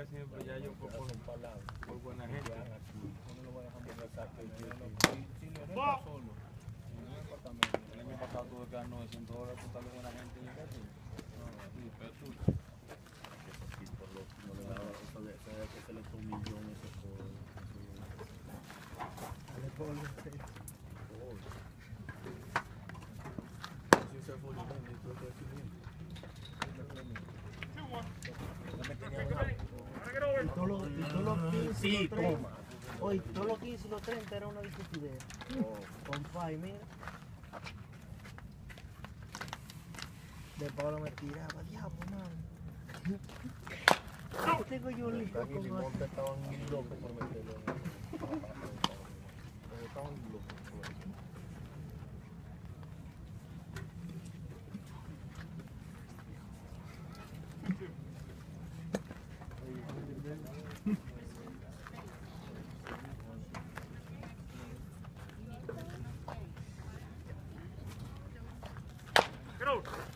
siempre, ya yo por buena gente. El año pasado tuve que dar 900 dólares por darle buena gente y así. Sí, pero tú. Se le fue un millón ese por. Y todos los 15 Sí, y los 30. toma. Oye, todos los 15 y los 30 era una discutidera. Compa, mira. De Pablo me tiraba, diablo, mano. ¿Qué tengo yo lío con eso? Estaban locos por meterlo. Estaban locos por eso. Get out!